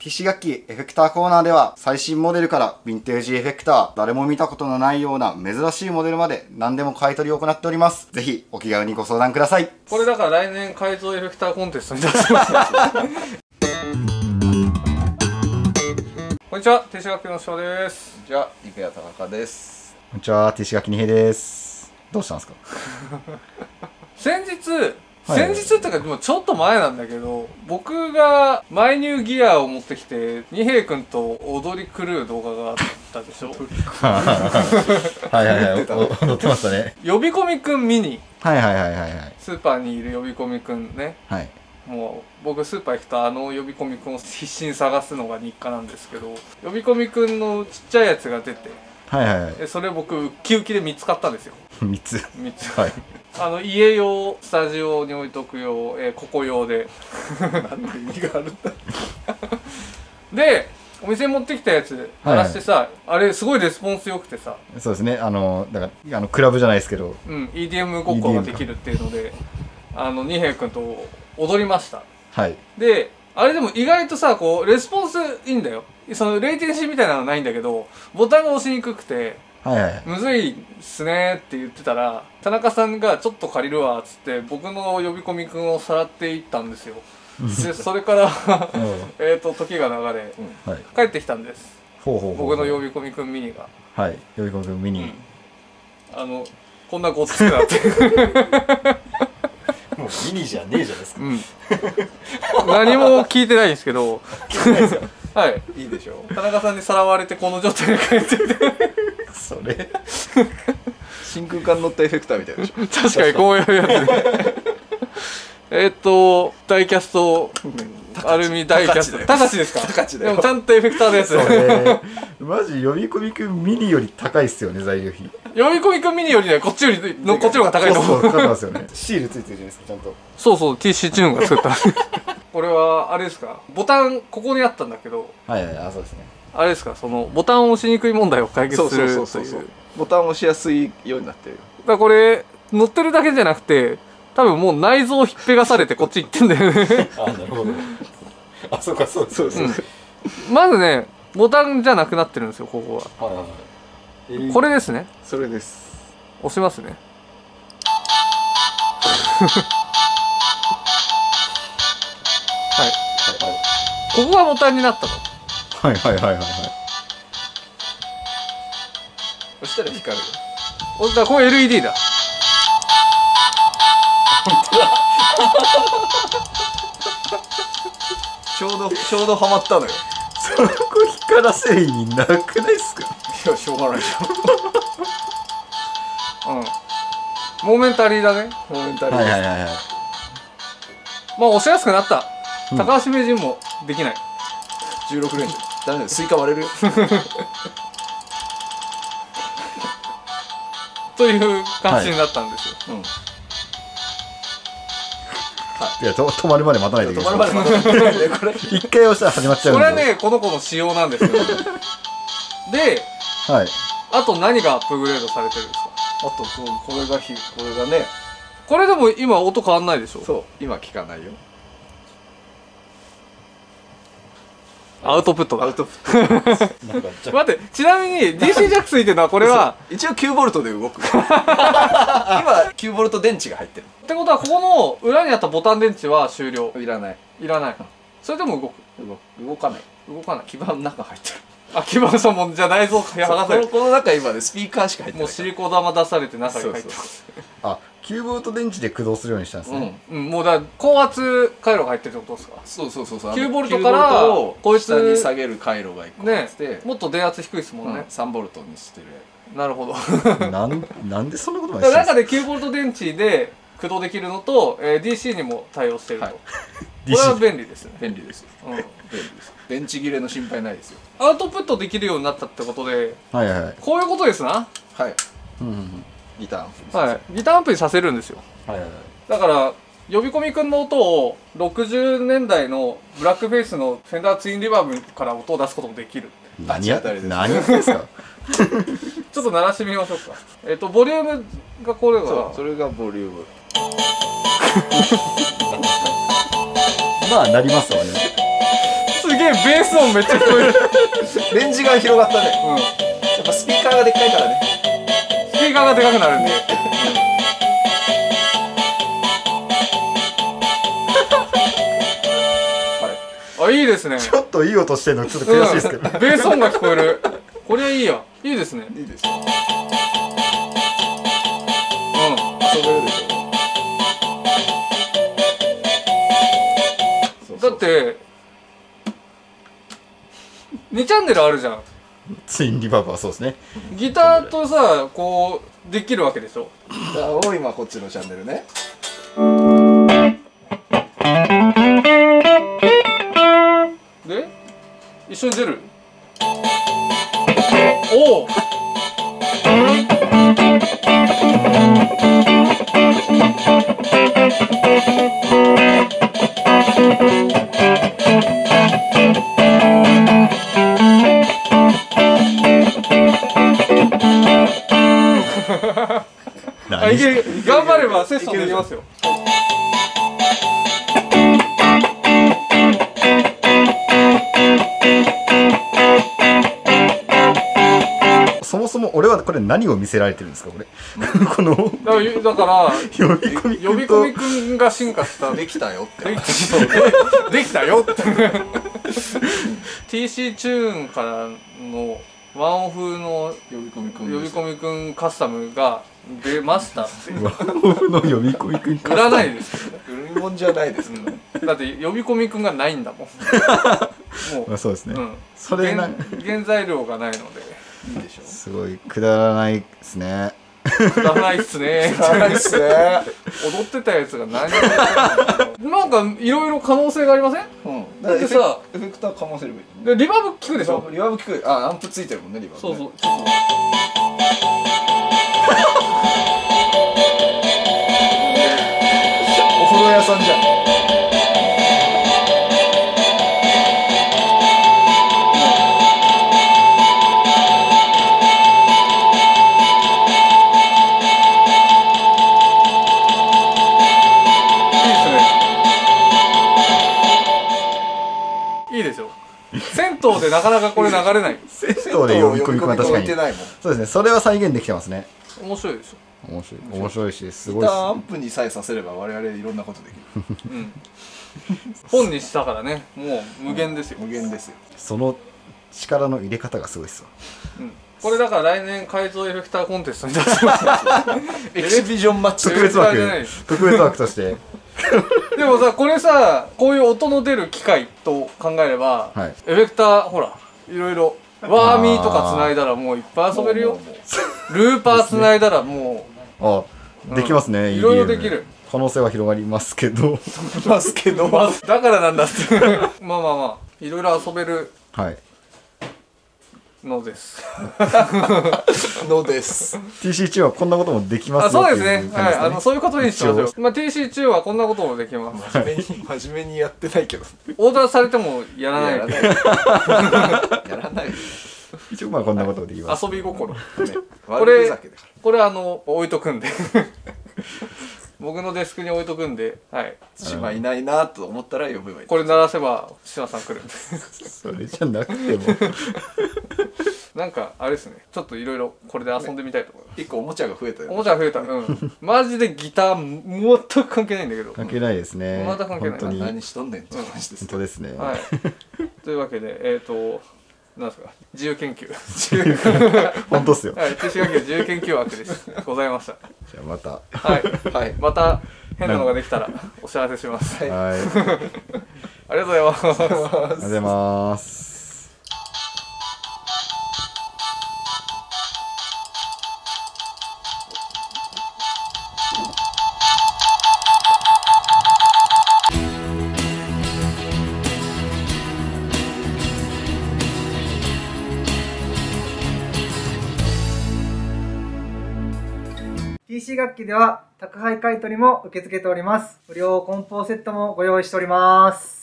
TC 楽器エフェクターコーナーでは最新モデルからヴィンテージエフェクター、誰も見たことのないような珍しいモデルまで何でも買い取りを行っております。ぜひお気軽にご相談ください。 これだから来年改造エフェクターコンテストに出します。こんにちは、TC 楽器の翔です。 こんにちは、肉屋田中です。 こんにちは、TC 楽器二平です。どうしたんですか？ 先日っていうかもうちょっと前なんだけど、僕がマイニューギアを持ってきて二平君と踊り狂う動画があったでしょ。 はいはいはい、踊ってましたね。 呼び込みくんミニ、 はいはいはいはいはい。 スーパーにいる呼び込みくんね。 はい。 もう僕スーパー行くとあの呼び込みくんを必死に探すのが日課なんですけど、呼び込みくんのちっちゃいやつが出て、 はいはいはい。 それ僕ウッキウキで見つかったんですよ。 3つ。はい。 家用、スタジオに置いとく用、ここ用で何の意味があるんだ。 でお店に持ってきたやつ鳴らしてさ、あれすごいレスポンス良くてさ、 そうですね、だからクラブじゃないですけど、 EDM ごっこができるっていうので二平君と踊りました。 はい。 であれでも意外とさ、こうレスポンスいいんだよ。そのレイテンシーみたいなのはないんだけど、ボタンが押しにくくてはいはい、 むずいっすねって言ってたら、田中さんがちょっと借りるわっつって僕の呼び込みくんをさらっていったんですよ。でそれから時が流れ、帰ってきたんです。僕の呼び込みくんミニが。 はい、呼び込みくんミニ、 こんなごっつくなってもうミニじゃねえじゃないですか。 何も聞いてないんですけどはい、 いいでしょう。 田中さんにさらわれてこの状態で帰ってきてそれ真空管乗ったエフェクターみたいでしょ。 確かにこういうやつダイキャスト、アルミダイキャスト、高知ですか？高知だよ。でもちゃんとエフェクターのやつ。 マジ呼び込みくんミニより高いっすよね、材料費。 呼び込みくんミニよりね、こっちの方が高いと思う。 そうかかってますよね。シールついてるじゃないですか、ちゃんと。 そうそう、 TC チューンが作ったこれはあれですか、ボタンここにあったんだけど、 はいはい、そうですね。 あれですか、そのボタンを押しにくい問題を解決するという。 そうボタンを押しやすいようになってる。 だからこれ乗ってるだけじゃなくて、多分もう内臓ひっぺがされてこっち行ってんだよね。 あ、なるほど。あ、そうか、そうそう。 まずね、ボタンじゃなくなってるんですよ、ここは。 はいはい。 これですね。 それです。 押しますね。はい。ここがボタンになったと。 はいはいはいはいはい。 そしたら光るよ。 だからこれ LED だ。 ちょうどハマったのよ。 そこ光らせる意味なくないっすか？ いや、しょうがないでしょ。モーメンタリーだね。 モーメンタリー。 はいはいはいはい。 まあ押しやすくなった。高橋名人もできない。 16連チャン。ダメだよ、スイカ割れるよ。 という感じになったんですよ。 いや、止まるまで待たないといけない。 止まるまで待たないといけない。これ一回押したら始まっちゃうんで。 これはね、この子の仕様なんですよ。で、 はい。 あと何がアップグレードされてるんですか？ あとこれがね、 これでも今音変わんないでしょ？ そう、今聞かないよ。 アウトプットだ。 アウトプット。 待って、ちなみに DC ジャックついてるのはこれは一応9ボルトで動く。今9ボルト電池が入ってる。 ってことはここの裏にあったボタン電池は終了。 いらない。 いらない。それでも動く。 動かない。 動かない。 基板の中入ってる。 あ、基板さんもじゃあ内臓剥がされる。 この中今ね、スピーカーしか入ってない。 もうシリコ玉出されて中に入ってます。 あ、9ボルト電池で駆動するようにしたんですね。 もうだから高圧回路が入ってるってことですか？ そう。 9ボルトからこいつ下に下げる回路が1個あって、 もっと電圧低いですもんね。 3ボルトにしてる。 なるほど。 なんでそんなことまでしてるんですか？ 中で9ボルト電池で駆動できるのと DC にも対応してると。これは便利ですね。 便利です。便利です。電池切れの心配ないですよ。 アウトプットできるようになったってことで、 はいはい。 こういうことですな。 はい。ギターアンプ。 はい。ギターアンプにさせるんですよ。 はいはいはい。 だから呼び込みくんの音を60年代のブラックフェイスのフェンダーツインリバーブから音を出すこともできる。 何やですか？ ちょっと鳴らしてみましょうか。ボリュームがこれが。 それがボリューム。 まあなりますわね。 すげえベース音めっちゃ聞こえる。 レンジが広がったね。 うん。 やっぱスピーカーがでっかいからね。 スピーカーがでかくなるんで。あ、いいですね。 ちょっといい音してるのちょっと悔しいですけど、 ベース音が聞こえる。これはいいや。いいですね。 いいですよ。 う遊べるでしょ。 ん。だって2チャンネルあるじゃん。 ツインリバーブはそうですね。 ギターとさ、こうできるわけでしょ。 ギターを今こっちのチャンネルね。 で一緒に出る。おお。あ、いける。頑張ればセッションできますよ。 そもそも俺はこれ何を見せられてるんですかこれこのだから呼び込み呼び込みくんが進化したできたよって。 できたよって TC チューンからのワンオフの呼び込みくん。 呼び込みくんカスタムが出ましたってワンオフの呼び込みくん売らないですよね。 売り物じゃないですけどね。 だって呼び込みくんがないんだもんもまあそうですね、 う、うん、 それな原材料がないのでいいでしょ。 すごいくだらないですね。 くだらないっすねないっすね。 踊ってたやつが何もなんかいろいろ可能性がありません？ うん。 だってさエフェクターかませればいい。 でリバーブ効くでしょ？ リバーブ効く。あ、アンプついてるもんね、リバーブね。 そうそう、ちょっとお風呂屋さんじゃん。 いいですよ。銭湯でなかなかこれ流れない。 銭湯で呼び込みくんは確かに置いてないもん。 そうですね、それは再現できてますね。 面白いでし面白いしすギごいっすターアンプにさえさせれば我々いろんなことできる。 ょ。うん。本にしたからね、もう無限ですよ。 無限ですよ。 その力の入れ方がすごいっすわ。 うん。これだから来年改造エフェクターコンテストに出します。 エキシビジョンマッチ。 特別枠エフェクターじゃないです特別枠としてでもさ、これさ、こういう音の出る機械と考えれば、 はいエフェクターほらいろいろワーミーとか繋いだらもういっぱい遊べるよ。ルーパー繋いだらもあできますね、 いろいろ EDM できる。 可能性は広がりますけどますけど。 う、だからなんだってまあまあまあいろいろ遊べるはいのですのです。 TC2 はこんなこともできますあ、 よそうっていうですね。はい、 感じそういうことにしましょう一。 まあ TC2 はこんなこともできます。 真面目にやってないけど。 オーダーされてもやらない。 やらない。やらない。 一応まあこんなこともできます、 遊び心。 悪ふざけだかこれ置いとくんで僕のデスクに置いとくんで、はい、 ら。島いないなと思ったら呼べばいい。 これ鳴らせば島さん来るんでそれじゃなくてもなんかあれですね、ちょっといろいろこれで遊んでみたいと思います。 一個おもちゃが増えたよね。 おもちゃ増えた。うんマジでギター全く関係ないんだけど。 関係ないですね。 まだ関係ない本当に何しとんねんって話です本当ですね。 はいというわけでなんですか、自由研究本当っすよ。 はい、TC学級自由研究枠ですございました。 じゃあまた。 はいはい。 また変なのができたらお知らせします。 はい。ありありがとうございます。 がとうございます。 TC 楽器では宅配買取も受け付けております。無料梱包セットもご用意しております。